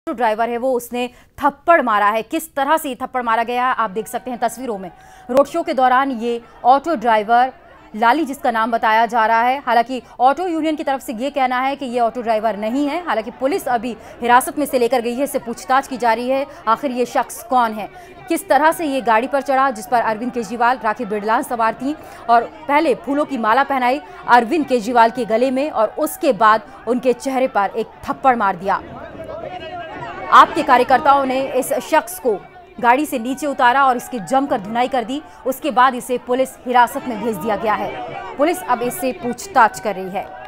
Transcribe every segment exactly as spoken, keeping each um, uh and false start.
Driver है वो उसने थप्पड़ मारा है। किस तरह से थप्पड़ मारा गया है आप देख सकते हैं तस्वीरों में। रोड शो के दौरान ये ऑटो ड्राइवर लाली, जिसका नाम बताया जा रहा है, हालांकि ऑटो यूनियन की तरफ से ये कहना है कि ये ऑटो ड्राइवर नहीं है। हालांकि पुलिस अभी हिरासत में से लेकर गई है, इससे पूछताछ की जा रही है आखिर ये शख्स कौन है, किस तरह से ये गाड़ी पर चढ़ा जिस पर अरविंद केजरीवाल, राखी बिरला सवार थी, और पहले फूलों की माला पहनाई अरविंद केजरीवाल के गले में और उसके बाद उनके चेहरे पर एक थप्पड़ मार दिया। आपके कार्यकर्ताओं ने इस शख्स को गाड़ी से नीचे उतारा और इसकी जमकर धुनाई कर दी। उसके बाद इसे पुलिस हिरासत में भेज दिया गया है। पुलिस अब इससे पूछताछ कर रही है।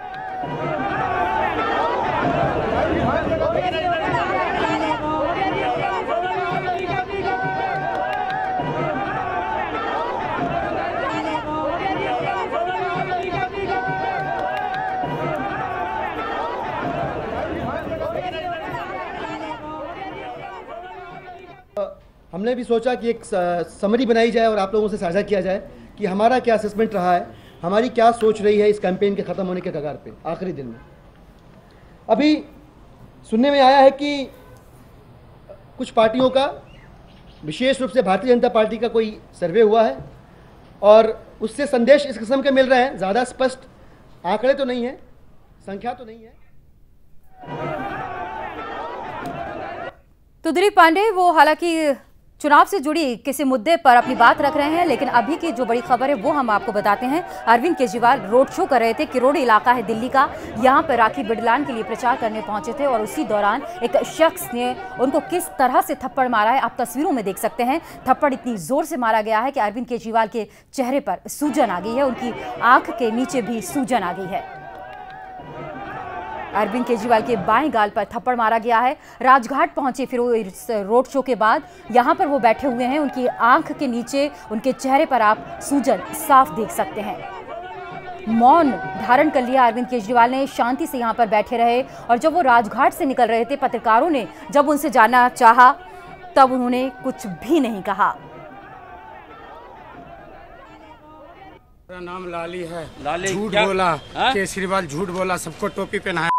हमने भी सोचा कि एक समरी बनाई जाए और आप लोगों से साझा किया जाए कि हमारा क्या असेसमेंट रहा है, हमारी क्या सोच रही है इस कैंपेन के ख़त्म होने के कगार पे आखिरी दिन में। अभी सुनने में आया है कि कुछ पार्टियों का, विशेष रूप से भारतीय जनता पार्टी का कोई सर्वे हुआ है और उससे संदेश इस किस्म के मिल रहे हैं। ज़्यादा स्पष्ट आंकड़े तो नहीं है, संख्या तो नहीं है। तो दिलीप पांडे वो हालांकि चुनाव से जुड़ी किसी मुद्दे पर अपनी बात रख रहे हैं, लेकिन अभी की जो बड़ी खबर है वो हम आपको बताते हैं। अरविंद केजरीवाल रोड शो कर रहे थे, किरोड़ी इलाका है दिल्ली का, यहाँ पर राखी बिरलान के लिए प्रचार करने पहुंचे थे और उसी दौरान एक शख्स ने उनको किस तरह से थप्पड़ मारा है आप तस्वीरों में देख सकते हैं। थप्पड़ इतनी जोर से मारा गया है कि अरविंद केजरीवाल के चेहरे पर सूजन आ गई है, उनकी आंख के नीचे भी सूजन आ गई है। अरविंद केजरीवाल के बाएं गाल पर थप्पड़ मारा गया है। राजघाट पहुंचे फिर वो रोड शो के बाद, यहां पर वो बैठे हुए हैं, उनकी आंख के नीचे, उनके चेहरे पर आप सूजन साफ देख सकते हैं। मौन धारण कर लिया अरविंद केजरीवाल ने, शांति से यहां पर बैठे रहे और जब वो राजघाट से निकल रहे थे, पत्रकारों ने जब उनसे जानना चाहा तब उन्होंने कुछ भी नहीं कहा। मेरा नाम लाली है। लाली झूठ बोला, केजरीवाल झूठ बोला, सबको टोपी पहनाया,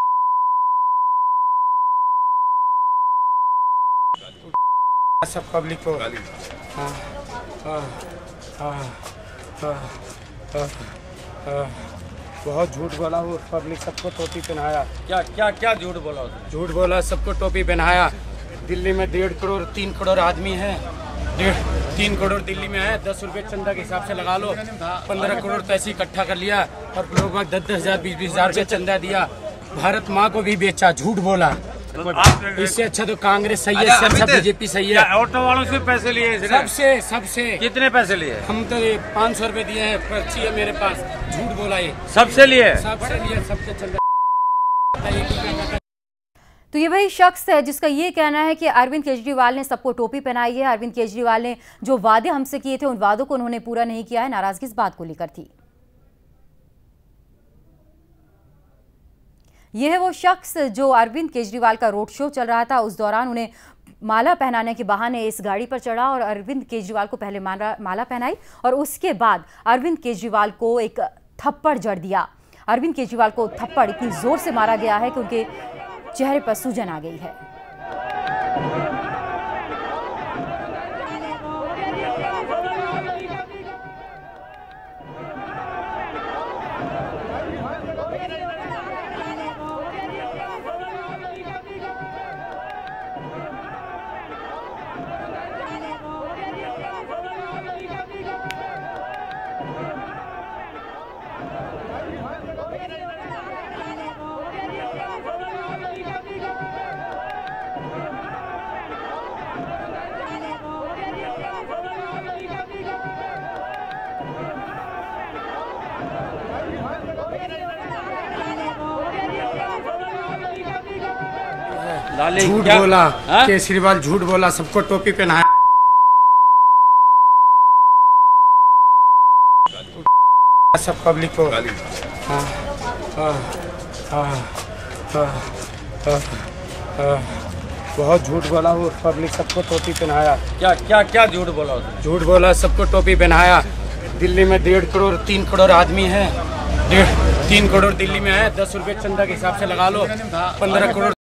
सब पब्लिक को। हाँ, हाँ, हाँ, हाँ, हाँ, हाँ, बहुत झूठ बोला वो, पब्लिक सबको टोपी पहनाया। क्या क्या क्या झूठ बोला? झूठ बोला, सबको टोपी पहनाया। दिल्ली में डेढ़ करोड़ तीन करोड़ आदमी है, डेढ़ तीन करोड़ दिल्ली में है। दस रुपए चंदा के हिसाब से लगा लो, पंद्रह करोड़ तो ऐसे इकट्ठा कर लिया और लोगों दस दस हजार बीस बीस हजार रुपये चंदा दिया। भारत माँ को भी बेचा, झूठ बोला। इससे अच्छा तो कांग्रेस सही है, सबसे बीजेपी सही है। ऑटो वालों से पैसे लिए इसने? सबसे सबसे कितने पैसे लिए? हम तो ये पाँच सौ रुपए दिए हैं, पर्ची है मेरे पास। झूठ बोला ये, सबसे लिए सबसे लिए, सबसे चंदा। तो ये वही शख्स है जिसका ये कहना है कि अरविंद केजरीवाल ने सबको टोपी पहनाई है। अरविंद केजरीवाल ने जो वादे हमसे किए थे उन वादों को उन्होंने पूरा नहीं किया है। नाराजगी इस बात को लेकर थी। यह है वो शख्स जो अरविंद केजरीवाल का रोड शो चल रहा था, उस दौरान उन्हें माला पहनाने के बहाने इस गाड़ी पर चढ़ा और अरविंद केजरीवाल को पहले माला माला पहनाई और उसके बाद अरविंद केजरीवाल को एक थप्पड़ जड़ दिया। अरविंद केजरीवाल को थप्पड़ इतनी जोर से मारा गया है कि उनके चेहरे पर सूजन आ गई है। झूठ बोला, केजरीवाल झूठ बोला, सबको टोपी पहनाया, सब पब्लिक को। हाँ, हाँ, हाँ, हाँ, हाँ, हाँ, बहुत झूठ बोला वो, पब्लिक सबको टोपी पहनाया। क्या क्या क्या झूठ बोला? झूठ बोला, सबको टोपी पहनाया। दिल्ली में डेढ़ करोड़ तीन करोड़ आदमी है, डेढ़ तीन करोड़ दिल्ली में है। दस रुपए चंदा के हिसाब से लगा लो, पंद्रह करोड़